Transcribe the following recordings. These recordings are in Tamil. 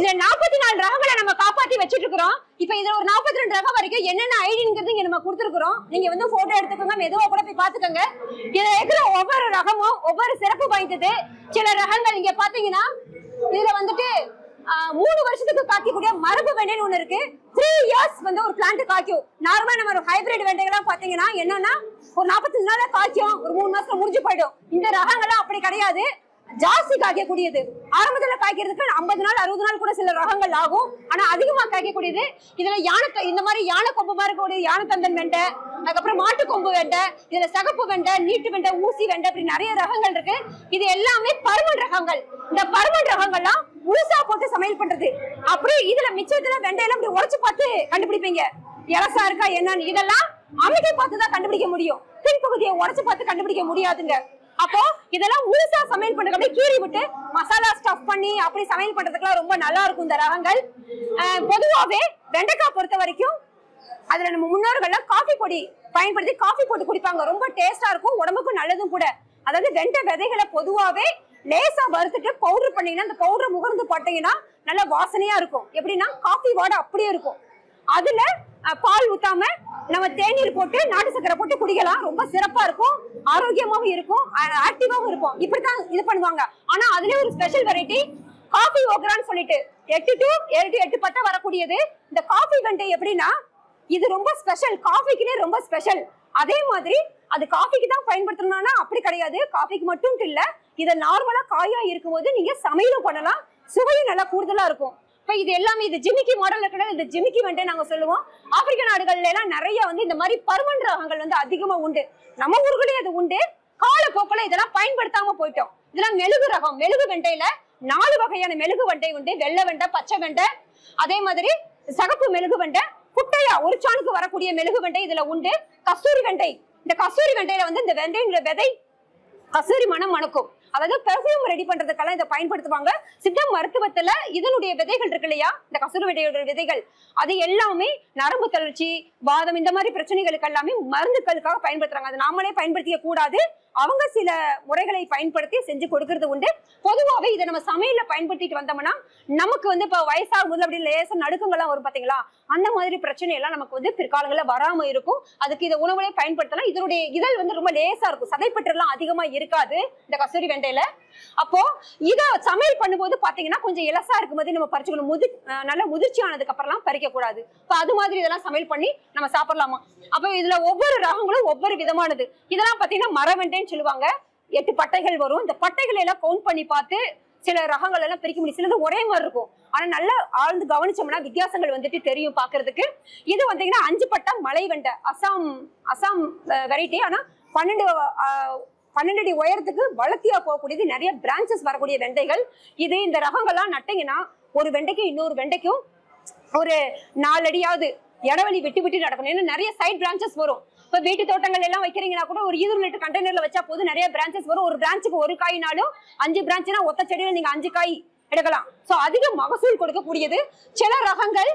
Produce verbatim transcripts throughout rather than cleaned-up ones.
இதுல நாற்பத்தி நாலு ரகங்களை நம்ம காப்பாத்தி வச்சிட்டு இருக்கிறோம். இப்ப இதுல ஒரு நாற்பத்தி ரெண்டு ரகம் வரைக்கும் என்னென்ன ஐடிங்கிறது இங்க நம்ம கொடுத்துருக்கோம். நீங்க வந்து போட்டோ எடுத்துக்கோங்க, மெதுவா கூட போய் பாத்துக்கோங்க. இதுல இருக்கிற ஒவ்வொரு ரகமும் ஒவ்வொரு சிறப்பு வாய்ந்தது. சில ரகங்கள் இங்க பாத்தீங்கன்னா இதுல வந்துட்டு மூணு வருஷத்துக்கு காய்க்கக்கூடிய மரபு வெண்டைன்னு ஒண்ணு இருக்கு. த்ரீ இயர்ஸ் வந்து ஒரு பிளான்ட் காய்க்கும். நார்மலா நம்ம ஒரு ஹைபிரிட் வெண்டைகள்லாம் பாத்தீங்கன்னா என்னன்னா ஒரு நாற்பத்தஞ்சு நாள காய்க்கும், ஒரு மூணு மாசத்துல முடிஞ்சு போயிடும். இந்த ரகங்கள்லாம் அப்படி கிடையாது, ஜாஸ்தி காய்க்கக்கூடியது. ஆரம்பத்துல காய்க்கிறதுக்கு ஐம்பது நாள் அறுபது நாள் கூட சில ரகங்கள் ஆகும், ஆனா அதிகமா காய்க்கக்கூடியது. இதுல யானை இந்த மாதிரி யானை கொம்பு மாதிரி இருக்கக்கூடிய யானை தந்தன் வெண்டை, அதுக்கப்புறம் மாட்டு கொம்பு வெண்டை, இதுல சகப்பு வெண்டை, நீட்டு வெண்டை, ஊசி வெண்டை, இப்படி நிறைய ரகங்கள் இருக்கு. இது எல்லாமே பருமன் ரகங்கள். இந்த பருமன் ரகங்கள்லாம் முழுசா போட்டு சமையல் பண்றது. அப்படி இதுல மிச்சத்துல வெண்டையெல்லாம் இப்படி உரைச்சு பார்த்து கண்டுபிடிப்பீங்க, இலசா இருக்கா என்னன்னு. இதெல்லாம் அமைக்கை பார்த்துதான் கண்டுபிடிக்க முடியும், பின்பகுதியை உரைச்சு பார்த்து கண்டுபிடிக்க முடியாதுங்க. அப்போ இதெல்லாம் முழுசா சமையல் பண்றதுக்கு அப்படியே கீறி விட்டு மசாலா ஸ்டஃப் பண்ணி அப்படி சமையல் பண்றதுக்குலாம் ரொம்ப நல்லா இருக்கும் இந்த ரகங்கள். பொதுவாவே வெண்டைக்காய் பொறுத்த வரைக்கும் அதுல நம்ம முன்னோர்கள்லாம் காஃபி பொடி பயன்படுத்தி காஃபி போட்டு குடிப்பாங்க. ரொம்ப டேஸ்டா இருக்கும், உடம்புக்கும் நல்லதும் கூட. அதாவது வெண்டை விதைகளை பொதுவாவே லேசா வறுத்துட்டு பவுடர் பண்ணீங்கன்னா அந்த பவுடர் முகர்ந்து போட்டீங்கன்னா நல்ல வாசனையா இருக்கும். எப்படின்னா காஃபி வாடை அப்படியே இருக்கும். அதுல பால் ஊத்தாம நம்ம தேநீர் போட்டு நாட்டு சக்கரை போட்டு குடிக்கலாம். ரொம்ப சிறப்பா இருக்கும், ஆரோக்கியமாவும் இருக்கும், ஆக்டிவாவும் இருக்கும். இப்படித்தான் இது பண்ணுவாங்க. ஆனா அதுல ஒரு ஸ்பெஷல் வெரைட்டி காஃபி ஓக்ரான்னு சொல்லிட்டு எட்டு டு ஏழு எட்டு பட்டை வரக்கூடியது. இந்த காஃபி வெண்டை எப்படின்னா இது ரொம்ப ஸ்பெஷல், காஃபிக்குனே ரொம்ப ஸ்பெஷல். அதே மாதிரி அது காஃபிக்கு தான் பயன்படுத்தணும்னா அப்படி கிடையாது, காஃபிக்கு மட்டும் இல்ல. இதை நார்மலா காயா இருக்கும்போது நீங்க சமையலும் பண்ணலாம், சுவையும் நல்லா கூடுதலா இருக்கும். இப்ப இது எல்லாமே இது ஜிமிக்கி மாடல் கிடையாது, இது ஜிமிக்கி வெண்டை நாங்க சொல்லுவோம். ஆப்பிரிக்க நாடுகள்ல எல்லாம் நிறைய வந்து இந்த மாதிரி பருமன் ரகங்கள் வந்து அதிகமா உண்டு. நம்ம ஊர்களே அது உண்டு. காலப்போக்கில் இதெல்லாம் பயன்படுத்தாம போயிட்டோம். இதெல்லாம் மெழுகு ரகம். மெழுகு வெண்டையில நாலு வகையான மெழுகு வெண்டை உண்டு. வெள்ளை வெண்டை, பச்சை வெண்டை, அதே மாதிரி சகப்பு மெழுகு வெண்டை, குட்டையா ஒரு சாணுக்கு வரக்கூடிய மெழுகு வெண்டை இதுல உண்டு. கஸ்தூரி வெண்டை, இந்த கஸ்தூரி வெண்டையில வந்து இந்த வெண்டைங்கிற விதை கஸ்தூரி மனம் மணக்கும். அதாவது பெர்ஃபியூம் ரெடி பண்றதுக்கெல்லாம் இதை பயன்படுத்துவாங்க. சித்த மருத்துவத்துல இதனுடைய விதைகள் இருக்கு இல்லையா, இந்த கஸ்தூரி வெண்டையோட விதைகள், அது எல்லாமே நரம்பு தளர்ச்சி, வாதம், இந்த மாதிரி பிரச்சனைகளுக்கு எல்லாமே மருந்துகளுக்காக பயன்படுத்துறாங்க. அது நாமளே பயன்படுத்திக்க கூடாது, அவங்க சில முறைகளை பயன்படுத்தி செஞ்சு கொடுக்கறது உண்டு. பொதுவாகவே இதை நம்ம சமையல்ல பயன்படுத்திட்டு வந்தோம்னா நமக்கு வந்து இப்போ வயசாகும் போது அப்படி லேச நடுக்கங்கள்லாம் வரும் பாத்தீங்களா, அந்த மாதிரி பிரச்சனை எல்லாம் நமக்கு வந்து பிற்காலங்களில் வராம இருக்கும். அதுக்கு இதை உணவுலே பயன்படுத்தலாம். இதனுடைய இதழ் வந்து ரொம்ப லேசா இருக்கும், சதைப்பற்றெல்லாம் அதிகமா இருக்காது இந்த கஸ்தூரி வெண்டையில. அப்போ இத சமையல் பண்ணும்போது பாத்தீங்கன்னா கொஞ்சம் இலசா இருக்கும்போது நம்ம பறிச்சுக்கணும். முதி நல்ல முதிர்ச்சி ஆனதுக்கு அப்புறம் பறிக்க கூடாது. இப்போ அது மாதிரி இதெல்லாம் சமையல் பண்ணி நம்ம சாப்பிடலாமா. அப்போ இதுல ஒவ்வொரு ரகங்களும் ஒவ்வொரு விதமானது. இதெல்லாம் பாத்தீங்கன்னா மரவெண்டைன்னு சொல்லுவாங்க. எட்டு பட்டைகள் வரும். இந்த பட்டைகளை எல்லாம் கவுண்ட் பண்ணி பார்த்து சில ரகங்கள் எல்லாம் பிரிக்க முடியும். சிலது ஒரே மாதிரி இருக்கும், ஆனா நல்லா ஆழ்ந்து கவனிச்சோம்னா வித்தியாசங்கள் வந்துட்டு தெரியும் பாக்குறதுக்கு. இது வந்தீங்கன்னா அஞ்சு பட்டை மலை வெண்டை, அசாம் அசாம் வெரைட்டி. ஆனா பன்னெண்டு பன்னெண்டு அடி உயரத்துக்கு வளர்த்தியா போகக்கூடியது, நிறைய பிரான்சஸ் வரக்கூடிய வெண்டைகள் இது. இந்த ரகங்கள்லாம் நட்டீங்கன்னா ஒரு வெண்டைக்கு இன்னொரு வெண்டைக்கும் ஒரு நாலு அடியாவது இடவெளி விட்டு விட்டு நடக்கணும். ஏன்னா நிறைய சைட் பிரான்சஸ் வரும். இப்போ வீட்டு தோட்டங்கள் எல்லாம் வைக்கிறீங்கன்னா கூட ஒரு இருபது லிட்டர் கண்டெய்னர்ல வச்சா போது நிறைய பிரான்சஸ் வரும். ஒரு பிரான்ச்சுக்கு ஒரு காய்னாலும் அஞ்சு பிரான்ச்னா ஒத்த செடியில நீங்க அஞ்சு காய் எடுக்கலாம். ஸோ அதிக மகசூல் கொடுக்கக்கூடியது. சில ரகங்கள்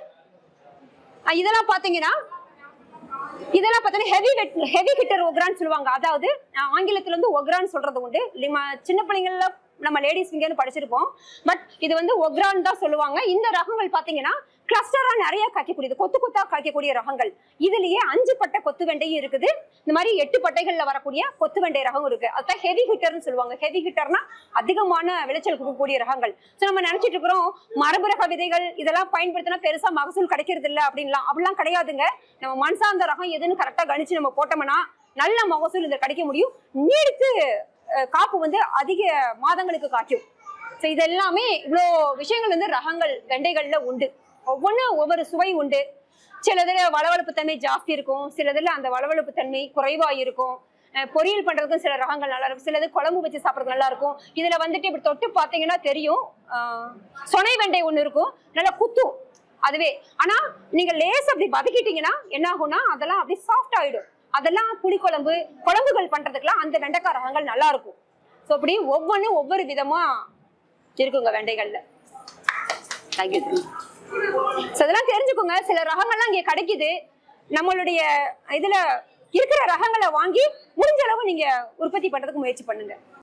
இதெல்லாம் பாத்தீங்கன்னா இதெல்லாம் பார்த்தீங்கன்னா ஹெவி ஹெவி ஹிட்டர் ஒக்ரான்னு சொல்லுவாங்க. அதாவது ஆங்கிலத்துல வந்து ஒக்ரான்னு சொல்றது உண்டு. சின்ன பிள்ளைங்கள நம்ம லேடிஸ் இங்கேன்னு படிச்சிருப்போம். பட் இது வந்து ஒக்ரான் தான் சொல்லுவாங்க. இந்த ரகங்கள் பாத்தீங்கன்னா கிளஸ்டரா நிறைய காய்க்கக்கூடியது, கொத்து கொத்தா காய்க்கக்கூடிய ரகங்கள். இதுலயே அஞ்சு பட்டை கொத்து வெண்டையும் இருக்குது. இந்த மாதிரி எட்டு பட்டைகள்ல வரக்கூடிய கொத்து வெண்டை ரகம் இருக்கு. அதுதான் ஹெவி ஹிட்டர்னு சொல்லுவாங்க. ஹெவி ஹிட்டர்னா அதிகமான விளைச்சல் கொடுக்கக்கூடிய ரகங்கள். ஸோ நம்ம நினைச்சிட்டு இருக்கிறோம் மரபு ரக விதைகள் இதெல்லாம் பயன்படுத்தினா பெருசா மகசூல் கிடைக்கிறது இல்லை அப்படின்லாம். அப்படிலாம் கிடையாதுங்க. நம்ம மண் சார்ந்த ரகம் எதுன்னு கரெக்டா கணிச்சு நம்ம போட்டோம்னா நல்ல மகசூல் இதை கிடைக்க முடியும். நீடித்து காப்பு வந்து அதிக மாதங்களுக்கு காய்க்கும். ஸோ இது எல்லாமே இவ்வளோ விஷயங்கள் வந்து ரகங்கள் வெண்டைகள்ல உண்டு. ஒவ்வொன்றும் ஒவ்வொரு சுவை உண்டு. சிலதுல வளவளப்பு தன்மை ஜாஸ்தி இருக்கும், சிலதுல அந்த வளவளப்பு தன்மை குறைவா இருக்கும். பொரியல் பண்றதுக்கும் சில ரகங்கள் நல்லா இருக்கும், சிலது குழம்பு வச்சு சாப்பிட்றது நல்லா இருக்கும். இதுல வந்துட்டு இப்படி தொட்டு பார்த்தீங்கன்னா தெரியும், சொனை வெண்டை ஒண்ணு இருக்கும், நல்லா குத்தும் அதுவே. ஆனா நீங்க லேஸ் அப்படி வதக்கிட்டீங்கன்னா என்ன ஆகும்னா அதெல்லாம் அப்படி சாஃப்ட் ஆயிடும். அதெல்லாம் புளிக்குழம்பு குழம்புகள் பண்றதுக்கெல்லாம் அந்த வெண்டைக்காய் ரகங்கள் நல்லா இருக்கும். ஸோ அப்படி ஒவ்வொன்றும் ஒவ்வொரு விதமா இருக்குங்க வெண்டைகள்ல. தேங்க்யூ. ஸோ அதெல்லாம் தெரிஞ்சுக்கோங்க. சில ரகங்கள்லாம் இங்கே கிடைக்குது. நம்மளுடைய இதுல இருக்கிற ரகங்களை வாங்கி முடிஞ்ச அளவு நீங்க உற்பத்தி பண்றதுக்கு முயற்சி பண்ணுங்க.